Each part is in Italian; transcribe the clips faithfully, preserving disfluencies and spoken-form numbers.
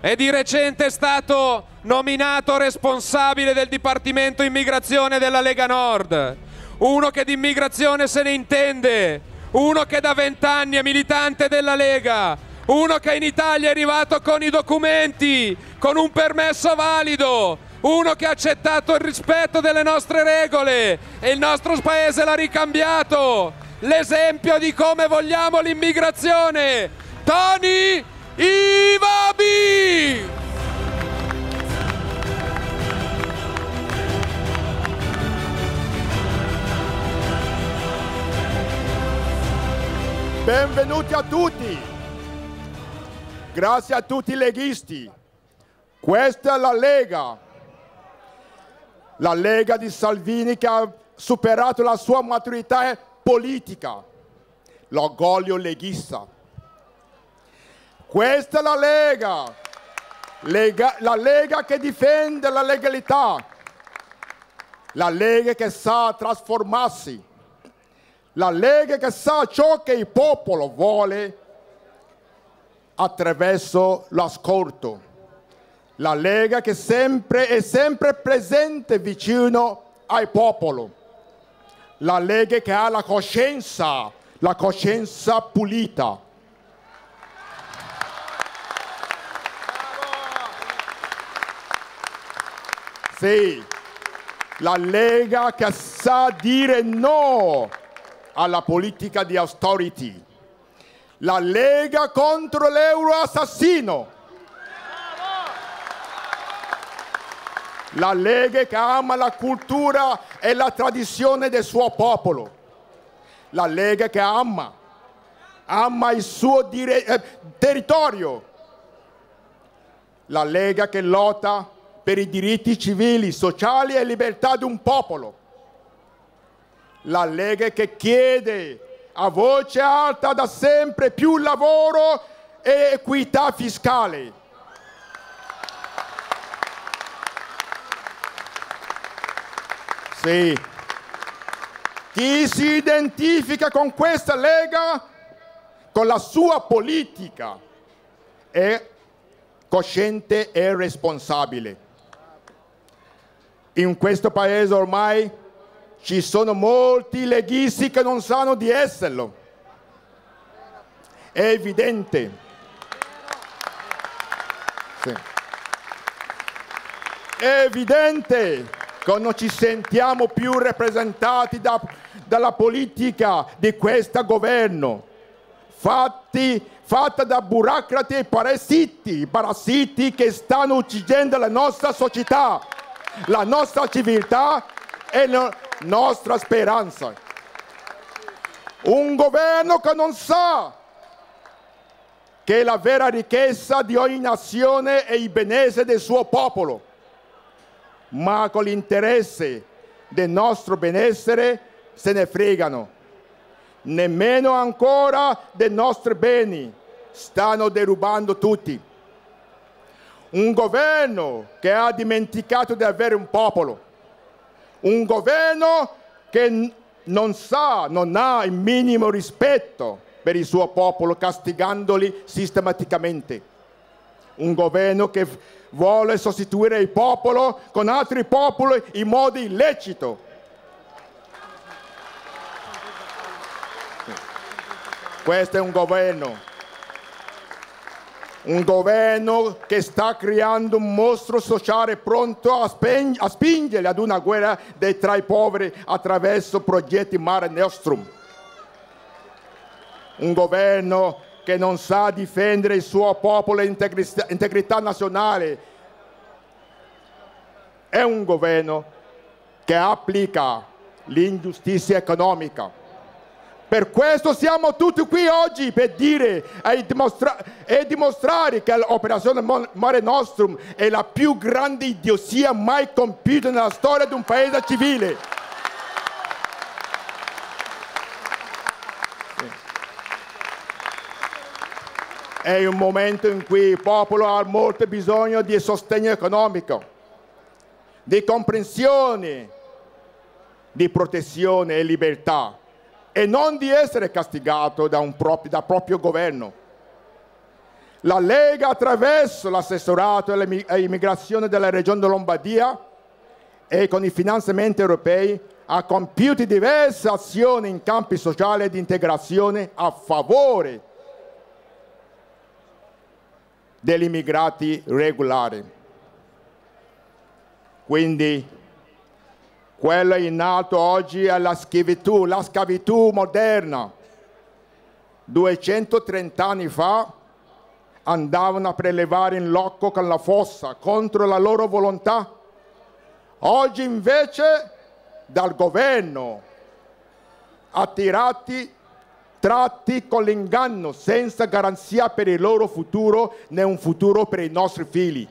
e di recente è stato nominato responsabile del Dipartimento Immigrazione della Lega Nord. Uno che di immigrazione se ne intende, uno che da vent'anni è militante della Lega, uno che in Italia è arrivato con i documenti, con un permesso valido, uno che ha accettato il rispetto delle nostre regole e il nostro paese l'ha ricambiato. L'esempio di come vogliamo l'immigrazione, Tony Ivabi! Benvenuti a tutti! Grazie a tutti i leghisti. Questa è la Lega. La Lega di Salvini che ha superato la sua maturità politica. L'orgoglio leghista. Questa è la Lega. Lega. La Lega che difende la legalità. La Lega che sa trasformarsi. La Lega che sa ciò che il popolo vuole attraverso l'ascolto. La Lega che sempre è sempre presente vicino al popolo. La Lega che ha la coscienza, la coscienza pulita. Sì, la Lega che sa dire no alla politica di austerity. La Lega contro l'euro assassino. La Lega che ama la cultura e la tradizione del suo popolo. La Lega che ama, ama il suo dire, eh, territorio. La Lega che lotta per i diritti civili, sociali e libertà di un popolo. La Lega che chiede a voce alta da sempre più lavoro e equità fiscale. Sì. Chi si identifica con questa Lega, con la sua politica, è cosciente e responsabile. In questo paese ormai ci sono molti leghisti che non sanno di esserlo. È evidente. Sì. È evidente che non ci sentiamo più rappresentati da, dalla politica di questo governo, fatti, fatta da burocrati e parassiti, parassiti che stanno uccidendo la nostra società, la nostra civiltà e la nostra speranza. Un governo che non sa che la vera ricchezza di ogni nazione è il benessere del suo popolo, ma con l'interesse del nostro benessere se ne fregano. Nemmeno ancora dei nostri beni, stanno derubando tutti. Un governo che ha dimenticato di avere un popolo. Un governo che non sa, non ha il minimo rispetto per il suo popolo, castigandoli sistematicamente. Un governo che vuole sostituire il popolo con altri popoli in modo illecito. Questo è un governo, un governo che sta creando un mostro sociale pronto a, a spingere ad una guerra dei, tra i poveri attraverso progetti Mare Nostrum. Un governo che non sa difendere il suo popolo e l'integrità integrità nazionale. È un governo che applica l'ingiustizia economica. Per questo siamo tutti qui oggi per dire e, dimostra e dimostrare che l'operazione Mare Nostrum è la più grande idiosia mai compiuta nella storia di un paese civile. È un momento in cui il popolo ha molto bisogno di sostegno economico, di comprensione, di protezione e libertà, e non di essere castigato da un proprio, da proprio governo. La Lega, attraverso l'assessorato all'immigrazione della Regione Lombardia e con i finanziamenti europei, ha compiuto diverse azioni in campi sociali e di integrazione a favore degli immigrati regolari. Quindi, quello in atto oggi è la schiavitù, la schiavitù moderna. duecentotrenta anni fa andavano a prelevare in loco con la fossa contro la loro volontà. Oggi invece dal governo attirati, tratti con l'inganno, senza garanzia per il loro futuro né un futuro per i nostri figli.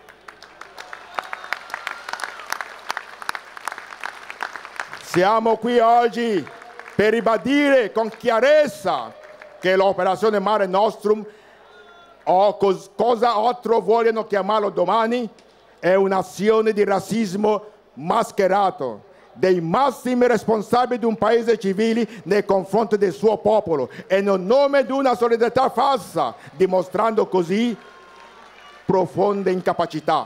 Siamo qui oggi per ribadire con chiarezza che l'operazione Mare Nostrum, o cos cosa altro vogliono chiamarlo domani, è un'azione di razzismo mascherato dei massimi responsabili di un paese civile nei confronti del suo popolo e nel nome di una solidarietà falsa, dimostrando così profonde incapacità.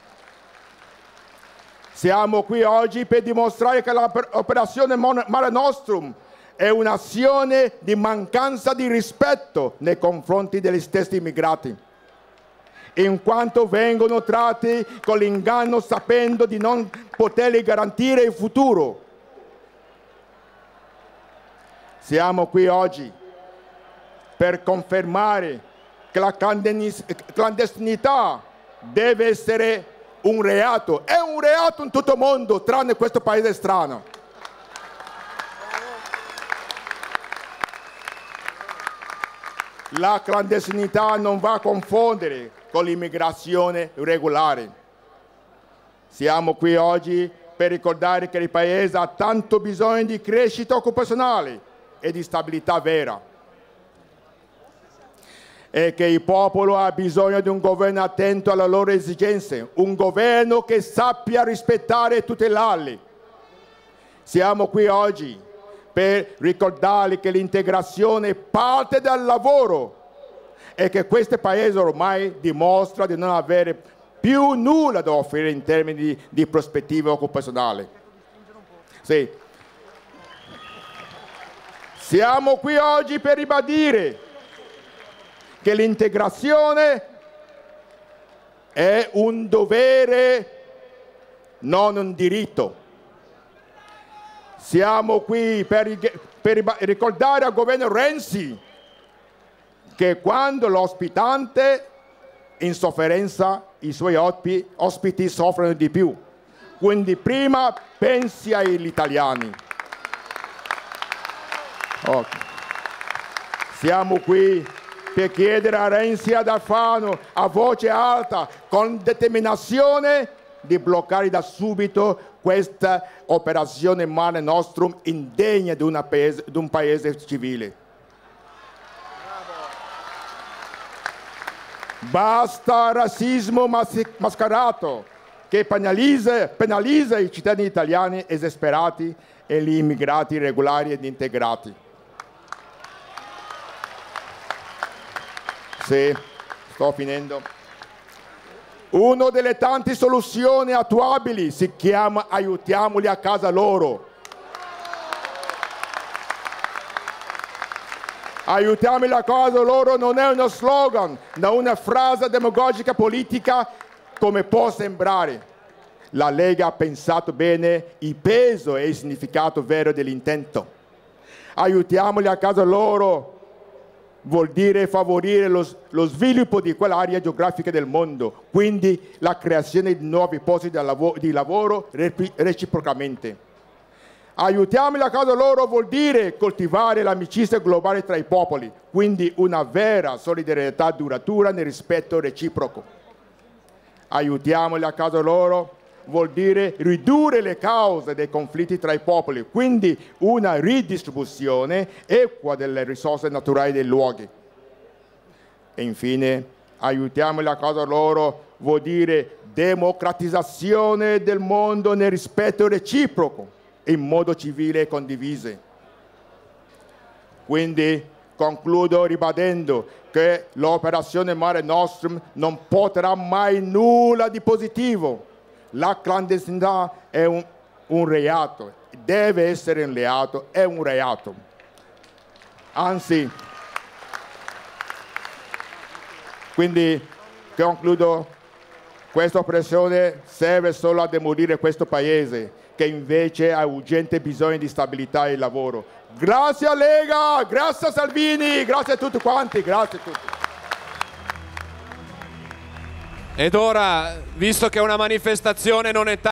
Siamo qui oggi per dimostrare che l'operazione Mare Nostrum è un'azione di mancanza di rispetto nei confronti degli stessi immigrati, in quanto vengono tratti con l'inganno sapendo di non poterli garantire il futuro. Siamo qui oggi per confermare che la clandestinità deve essere un reato. È un reato in tutto il mondo, tranne questo paese strano. La clandestinità non va a confondere con l'immigrazione regolare. Siamo qui oggi per ricordare che il Paese ha tanto bisogno di crescita occupazionale e di stabilità vera, e che il popolo ha bisogno di un governo attento alle loro esigenze, un governo che sappia rispettare e tutelarli. Siamo qui oggi per ricordarli che l'integrazione parte dal lavoro e che questo Paese ormai dimostra di non avere più nulla da offrire in termini di, di prospettive occupazionali. Sì. Siamo qui oggi per ribadire che l'integrazione è un dovere, non un diritto. Siamo qui per, per ricordare al governo Renzi che quando l'ospitante è in sofferenza, i suoi ospiti soffrono di più. Quindi prima pensi agli italiani. Okay. Siamo qui per chiedere a Renzi e ad Alfano a voce alta, con determinazione, di bloccare da subito questa operazione Mare Nostrum indegna di, una paese, di un paese civile. Basta razzismo mascherato che penalizza, penalizza i cittadini italiani esasperati e gli immigrati regolari ed integrati. Sì, sto finendo. Una delle tante soluzioni attuabili si chiama aiutiamoli a casa loro. Aiutiamoli a casa loro non è uno slogan, non una frase demagogica politica come può sembrare. La Lega ha pensato bene il peso e il significato vero dell'intento. Aiutiamoli a casa loro vuol dire favorire lo, lo sviluppo di quell'area geografica del mondo, quindi la creazione di nuovi posti di lavoro, di lavoro reciprocamente. Aiutiamoli a casa loro vuol dire coltivare l'amicizia globale tra i popoli, quindi una vera solidarietà duratura nel rispetto reciproco. Aiutiamoli a casa loro vuol dire ridurre le cause dei conflitti tra i popoli, quindi una ridistribuzione equa delle risorse naturali dei luoghi. E infine, aiutiamoli a casa loro vuol dire democratizzazione del mondo nel rispetto reciproco, in modo civile e condiviso. Quindi Concludo ribadendo che l'operazione Mare Nostrum non porterà mai nulla di positivo. La clandestinità è un, un reato, deve essere un reato, è un reato. Anzi, quindi concludo, questa operazione serve solo a demolire questo paese, che invece ha urgente bisogno di stabilità e lavoro. Grazie a Lega, grazie a Salvini, grazie a tutti quanti, grazie a tutti. Ed ora, visto che una manifestazione non è